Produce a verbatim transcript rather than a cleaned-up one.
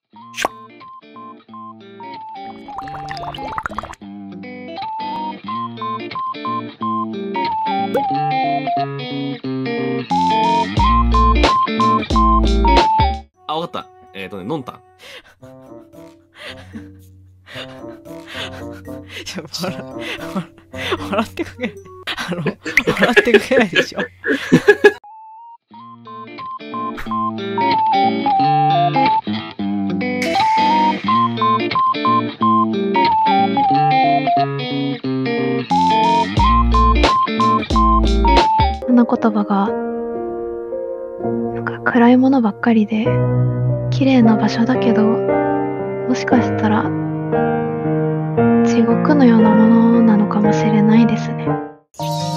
あ、わかった。えっとね、のんたん。 ちょ、笑、笑ってくれない。あの、笑ってくれないでしょ。 花言葉がなんか暗いものばっかりで綺麗な場所だけど、もしかしたら地獄のようなものなのかもしれないですね。